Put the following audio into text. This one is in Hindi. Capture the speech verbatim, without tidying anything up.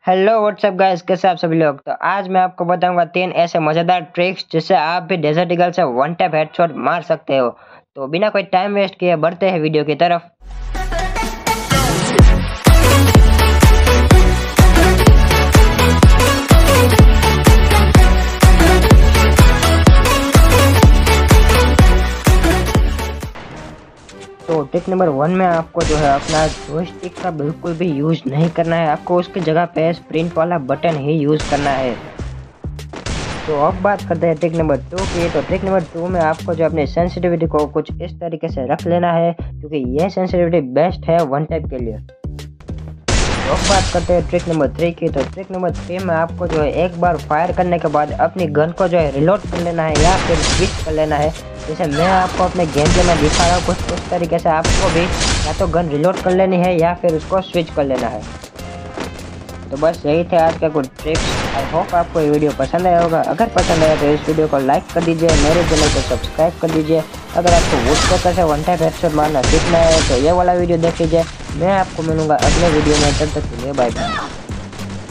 हेलो व्हाट्सअप गाइस, कैसे आप सभी लोग। तो आज मैं आपको बताऊंगा तीन ऐसे मजेदार ट्रिक्स जिससे आप भी डेजर्ट ईगल से वन टैप हेडशॉट मार सकते हो। तो बिना कोई टाइम वेस्ट किए बढ़ते हैं वीडियो की तरफ। तो ट्रिक नंबर वन में आपको जो है अपना जॉयस्टिक का बिल्कुल भी यूज नहीं करना है। आपको उसकी जगह पे स्प्रिंट वाला बटन ही यूज करना है। तो अब बात करते हैं ट्रिक नंबर टू की। तो ट्रिक नंबर टू में आपको जो अपनी सेंसिटिविटी को कुछ इस तरीके से रख लेना है, क्योंकि यह सेंसिटिविटी बेस्ट है वन टैप के लिए। तो अब बात करते हैं ट्रिक नंबर थ्री की। तो ट्रिक नंबर थ्री में आपको जो है एक बार फायर करने के बाद अपनी गन को जो है रिलोड कर लेना है या फिर स्विच कर लेना है। जैसे मैं आपको अपने गेम प्ले में दिखा रहा हूँ, कुछ उस तरीके से आपको भी या तो गन रिलोड कर लेनी है या फिर उसको स्विच कर लेना है। तो बस यही थे आज का कुछ ट्रिक्स। आई होप आपको ये वीडियो पसंद आया होगा। अगर पसंद आया तो इस वीडियो को लाइक कर दीजिए, मेरे चैनल को सब्सक्राइब कर दीजिए। अगर आपको वुडपेकर से वन टैप हेडशॉट मारना सीखना है तो ये वाला वीडियो देख लीजिए। मैं आपको मिलूंगा अगले वीडियो में, तब तक के लिए बाय बाय।